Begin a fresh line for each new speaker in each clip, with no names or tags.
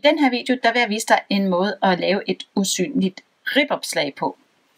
den her video, der vil jeg vise dig en måde at lave et usynligt ribopslag på.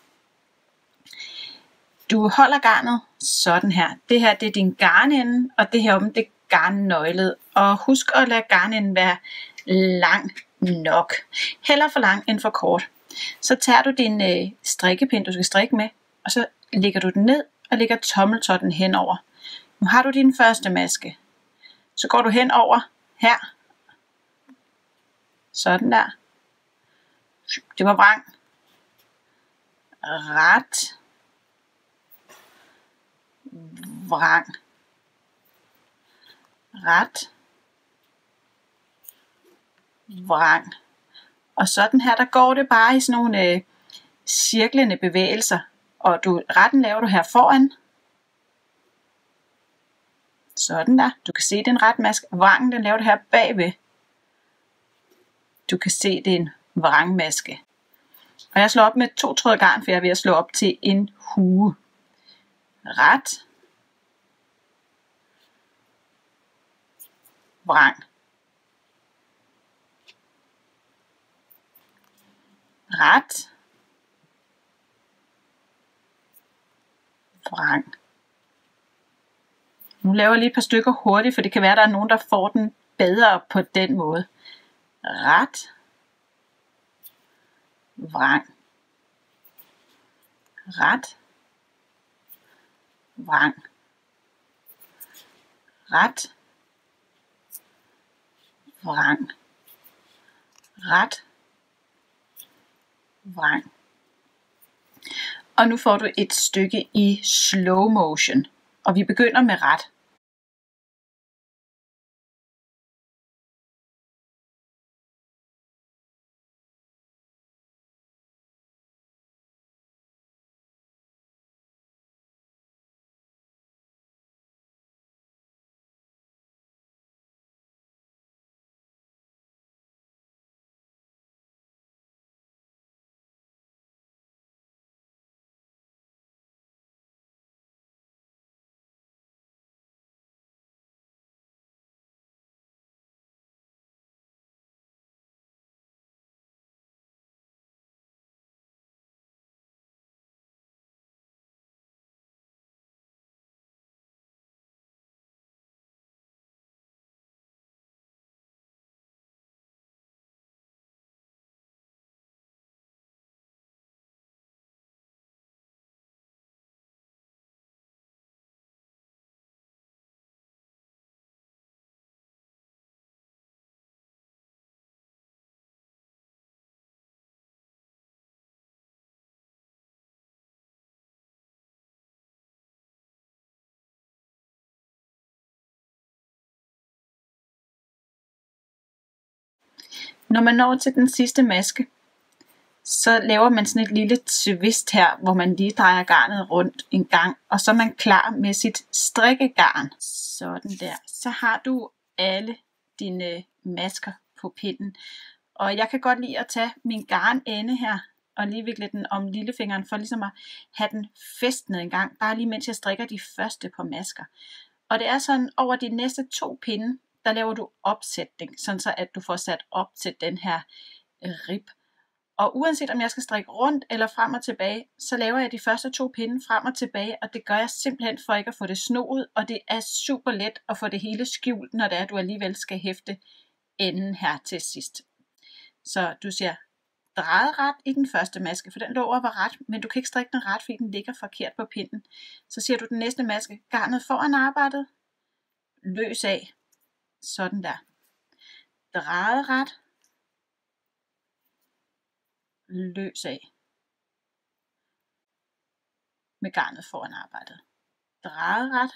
Du holder garnet sådan her. Det her det er din garnende, og det her omme det er garnnøglet. Og husk at lade garnenden være lang nok. Heller for lang end for kort. Så tager du din strikkepind, du skal strikke med, og så lægger du den ned og lægger tommeltotten henover. Nu har du din første maske. Så går du hen over her. Sådan der. Det var vrang. Ret. Vrang. Ret. Vrang. Og sådan her, der går det bare i sådan nogle cirklende bevægelser. Og retten laver du her foran. Sådan der. Du kan se, det er en ret maske. Vrangen, den laver du her bagved. Du kan se, det er en vrangmaske. Og jeg slår op med 2 tråde garn, for jeg er ved at slå op til en hue. Ret. Vrang. Ret. Vrang. Nu laver jeg lige et par stykker hurtigt, for det kan være, at der er nogen, der får den bedre på den måde. Ret. Vrang. Ret. Vrang. Ret. Vrang. Ret. Vrang. Og nu får du et stykke i slow motion. Og vi begynder med ret. Når man når til den sidste maske, så laver man sådan et lille twist her, hvor man lige drejer garnet rundt en gang, og så er man klar med sit strikkegarn. Sådan der. Så har du alle dine masker på pinden. Og jeg kan godt lide at tage min garnende her, og lige vikle den om lillefingeren, for ligesom at have den fæstnet en gang, bare lige mens jeg strikker de første par masker. Og det er sådan, over de næste 2 pinde, der laver du opsætning, sådan så at du får sat op til den her rib. Og uanset om jeg skal strikke rundt eller frem og tilbage, så laver jeg de første 2 pinde frem og tilbage, og det gør jeg simpelthen for ikke at få det snoet, og det er super let at få det hele skjult, når det er, at du alligevel skal hæfte enden her til sidst. Så du siger drejet ret i den første maske, for den lå over ret, men du kan ikke strikke den ret, fordi den ligger forkert på pinden. Så siger du den næste maske, garnet foran arbejdet, løs af, sådan der. Drejet ret, løs af, med garnet foran arbejdet. Drejet ret,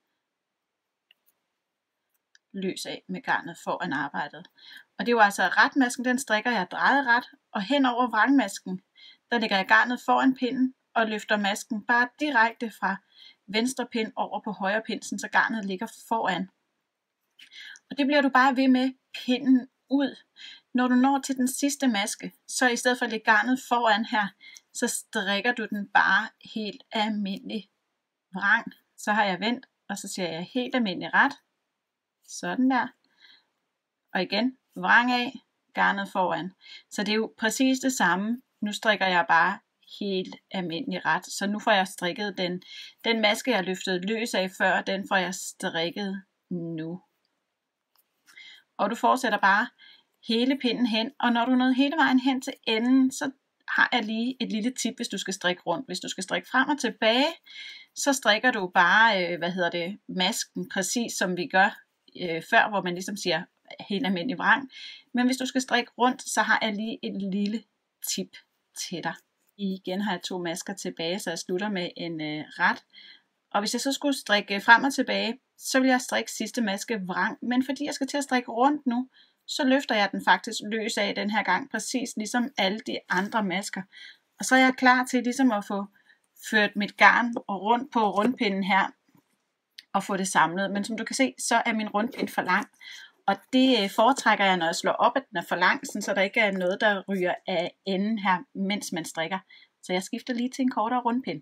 løs af med garnet foran arbejdet. Og det er jo altså retmasken, den strikker jeg drejet ret, og hen over vrangmasken, der lægger jeg garnet foran pinden og løfter masken bare direkte fra venstre pind over på højre pind, så garnet ligger foran. Og det bliver du bare ved med pinden ud. Når du når til den sidste maske, så i stedet for at lægge garnet foran her, så strikker du den bare helt almindelig vrang. Så har jeg vendt, og så siger jeg helt almindelig ret. Sådan der. Og igen, vrang af, garnet foran. Så det er jo præcis det samme. Nu strikker jeg bare helt almindelig ret. Så nu får jeg strikket den maske, jeg løftede løs af før, den får jeg strikket nu. Og du fortsætter bare hele pinden hen, og når du er nået hele vejen hen til enden, så har jeg lige et lille tip, hvis du skal strikke rundt. Hvis du skal strikke frem og tilbage, så strikker du bare, masken præcis som vi gør før, hvor man ligesom siger helt almindelig vrang. Men hvis du skal strikke rundt, så har jeg lige et lille tip til dig. Igen har jeg 2 masker tilbage, så jeg slutter med en ret. Og hvis jeg så skulle strikke frem og tilbage, så vil jeg strikke sidste maske vrang. Men fordi jeg skal til at strikke rundt nu, så løfter jeg den faktisk løs af den her gang, præcis ligesom alle de andre masker. Og så er jeg klar til ligesom at få ført mit garn rundt på rundpinden her, og få det samlet. Men som du kan se, så er min rundpind for lang. Og det foretrækker jeg, når jeg slår op, at den er for lang, så der ikke er noget, der ryger af enden her, mens man strikker. Så jeg skifter lige til en kortere rundpind.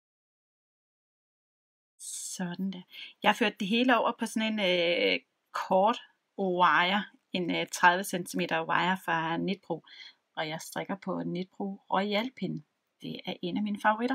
Sådan der. Jeg har ført det hele over på sådan en kort wire, en 30 cm wire fra Knitpro. Og jeg strikker på Knitpro Royal Pin. Det er en af mine favoritter.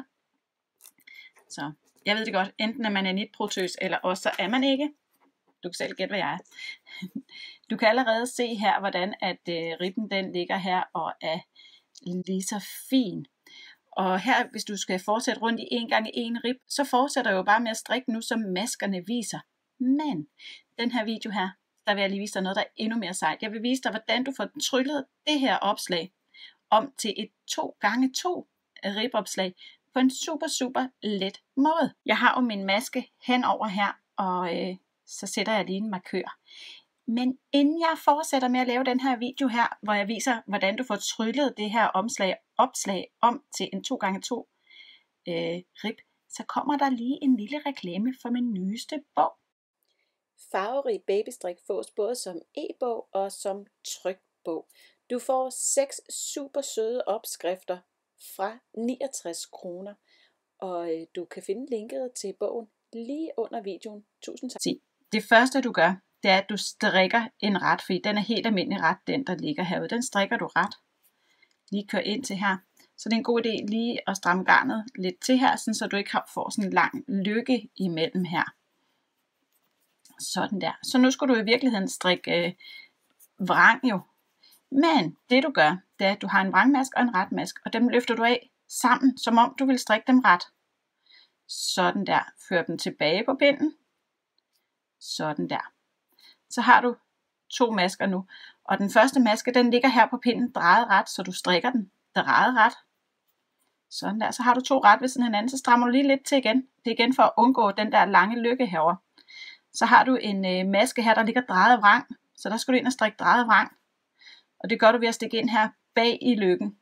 Så jeg ved det godt, enten er man en Knitpro-tøs, eller også så er man ikke. Du kan selv gætte, hvad jeg er. Du kan allerede se her, hvordan at ribben den ligger her og er lige så fin. Og her, hvis du skal fortsætte rundt i 1 gange 1 rib, så fortsætter jeg jo bare med at strikke nu, som maskerne viser. Men den her video her, der vil jeg lige vise dig noget, der er endnu mere sejt. Jeg vil vise dig, hvordan du får tryllet det her opslag om til et 2 gange 2 ribopslag på en super let måde. Jeg har jo min maske henover her, og så sætter jeg lige en markør. Men inden jeg fortsætter med at lave den her video her, hvor jeg viser, hvordan du får tryllet det her opslag om til en 2 gange 2 rib, så kommer der lige en lille reklame for min nyeste bog.
Farverig babystrik fås både som e-bog og som trykt bog. Du får 6 super søde opskrifter fra 69 kroner, og du kan finde linket til bogen lige under videoen. Tusind tak.
Det første du gør, det er, at du strikker en ret, fordi den er helt almindelig ret, den der ligger herude. Den strikker du ret. Lige kør ind til her. Så det er en god idé lige at stramme garnet lidt til her, så du ikke får sådan en lang lykke imellem her. Sådan der. Så nu skal du i virkeligheden strikke vrang jo. Men det du gør, det er, at du har en vrangmask og en retmask, og dem løfter du af sammen, som om du vil strikke dem ret. Sådan der. Før dem tilbage på pinden. Sådan der. Så har du 2 masker nu. Og den første maske, den ligger her på pinden drejet ret, så du strikker den drejet ret. Sådan der. Så har du 2 ret ved siden af hinanden, så strammer du lige lidt til igen. Det er igen for at undgå den der lange lykke herover. Så har du en maske her, der ligger drejet vrang. Så der skal du ind og strikke drejet vrang. Og det gør du ved at stikke ind her bag i lykken.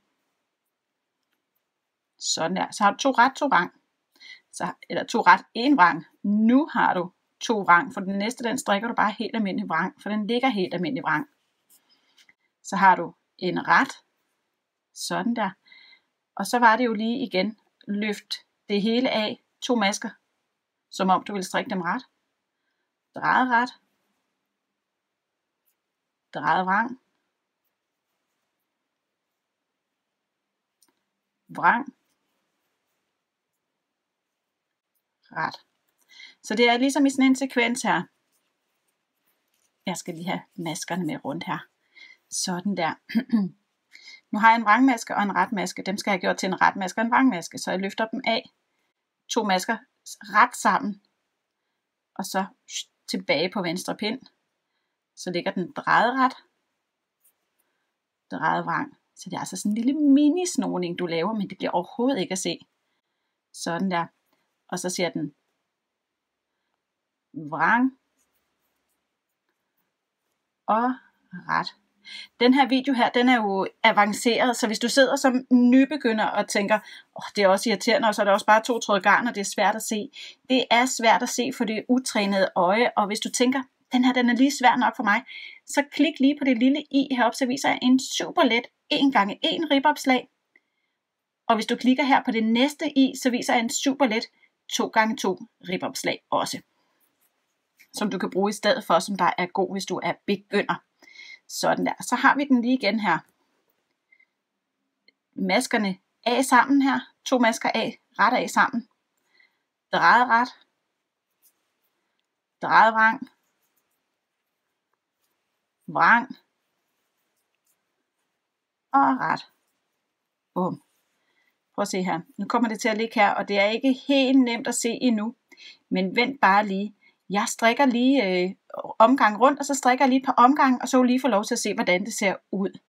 Sådan der. Så har du 2 ret, 2 vrang. Eller 2 ret, 1 vrang. Nu har du 2 vrang, for den næste, den strikker du bare helt almindelig vrang, for den ligger helt almindelig vrang. Så har du en ret, sådan der, og så var det jo lige igen, løft det hele af, 2 masker, som om du vil strikke dem ret, drejet ret, drejet vrang, vrang, ret. Så det er ligesom i sådan en sekvens her. Jeg skal lige have maskerne med rundt her. Sådan der. Nu har jeg en vrangmaske og en retmaske. Dem skal jeg have gjort til en retmaske og en vrangmaske. Så jeg løfter dem af. 2 masker ret sammen. Og så tilbage på venstre pind. Så ligger den drejet ret. Drejet vrang. Så det er altså sådan en lille mini-snoning du laver, men det bliver overhovedet ikke at se. Sådan der. Og så siger den vrang og ret. Den her video her, den er jo avanceret, så hvis du sidder som nybegynder og tænker, det er også irriterende, og så er det også bare 2 tråde garn, og det er svært at se. Det er svært at se for det utrænede øje, og hvis du tænker, den er lige svær nok for mig, så klik lige på det lille i heroppe, så viser jeg en super let 1 gange 1 ribopslag. Og hvis du klikker her på det næste i, så viser jeg en super let 2 gange 2 ribopslag også, som du kan bruge i stedet for, som der er god, hvis du er begynder. Sådan der. Så har vi den lige igen her. Maskerne af sammen her. 2 masker af, ret af sammen. Drejet ret. Drejet vrang. Vrang. Og ret. Bum. Prøv at se her. Nu kommer det til at ligge her, og det er ikke helt nemt at se endnu. Men vent bare lige. Jeg strikker lige omgang rundt, og så strikker jeg lige et par omgange, og så vil lige få lov til at se, hvordan det ser ud.